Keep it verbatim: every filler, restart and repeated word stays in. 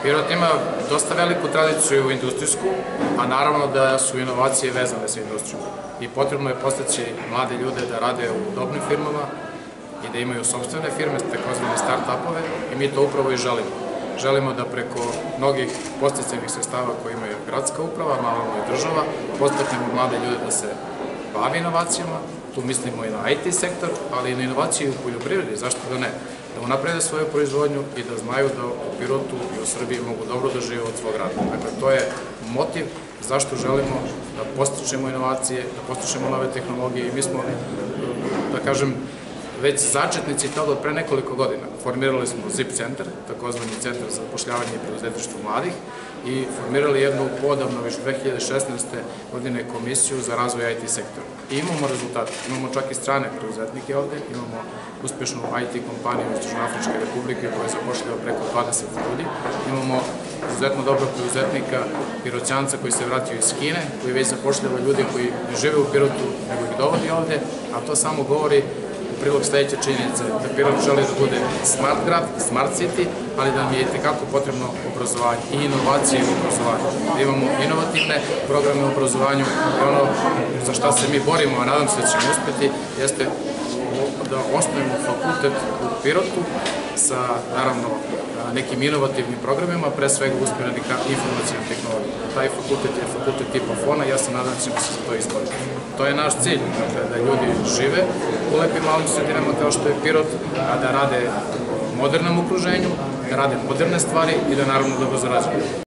Pirot ima dosta veliku tradiciju industrijsku, a naravno da su inovacije vezane sa industrijom. I potrebno je postaći mlade ljude da rade u dobrim firmama i da imaju sopstvene firme, takozvane start-upove, i mi to upravo i želimo. Želimo da preko mnogih podsticajnih sredstava koje imaju gradska uprava, naravno i država, podstaknemo mlade ljude da se bavi inovacijama, tu mislimo i na I T sektor, ali i na inovacije u poljoprivredi, zašto da ne, da unaprede svoju proizvodnju i da znaju da u Pirotu i u Srbiji mogu dobro da žive od svog rada. Dakle, to je motiv zašto želimo da postičemo inovacije, da postičemo nove tehnologije i mi smo, da kažem, već začetnici toga od pre nekoliko godina. Formirali smo ZIP centar, takozvani centar za zapošljavanje i preduzetništvo mladih, i formirali jednu odavno, već dve hiljade šesnaeste. godine, komisiju za razvoj I T sektora. I imamo rezultate. Imamo čak i strane preduzetnike ovde, imamo uspešnu I T kompaniju iz Južnoafričke Republike koja je zapošljava preko dvadeset ljudi. Imamo izuzetno dobrog preduzetnika, Pirotćanca, koji se vratio iz Kine, koji već zapošljava ljudi koji ne žive u Pirotu, nego ih dovodi ovde, a to samo govori prilog sledeće činjenice, da Pirot želi da bude smart grad, smart city, ali da nam je itekako potrebno obrazovanje i inovacije u obrazovanju. Da imamo inovativne programe u obrazovanju i ono za šta se mi borimo, a nadam se da ćemo uspeti, jeste da osnovimo fakultet u Pirotu sa, naravno, nekim inovativnim programima, pre svega usmjereni ka informacijom tehnologiji. Taj fakultet je fakultet tipa Fona i ja se nadam da ćemo se za to izboriti. To je naš cilj, da ljudi žive u lepim malim sredinama kao što je Pirot, a da rade u modernom okruženju, da rade moderne stvari i da naravno dobro zarađuju.